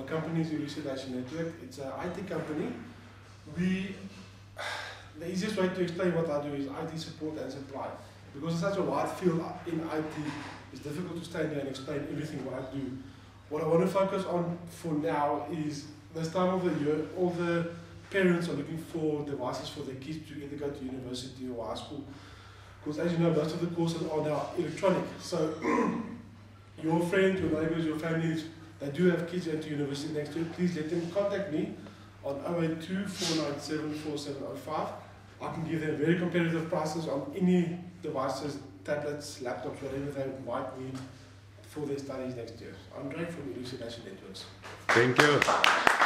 company is Elucidation Network. It's an IT company. The easiest way to explain what I do is IT support and supply. Because it's such a wide field in IT, it's difficult to stand there and explain everything what I do. What I want to focus on for now is this time of the year, all the parents are looking for devices for their kids to either go to university or high school. Because as you know, most of the courses are now electronic. So your friends, your neighbors, your families, they do have kids going to university next year. Please let them contact me on 082 497 4705. I can give them very competitive prices on any devices, tablets, laptops, whatever they might need for their studies next year. I'm Drake from Elucidation Networks. Thank you.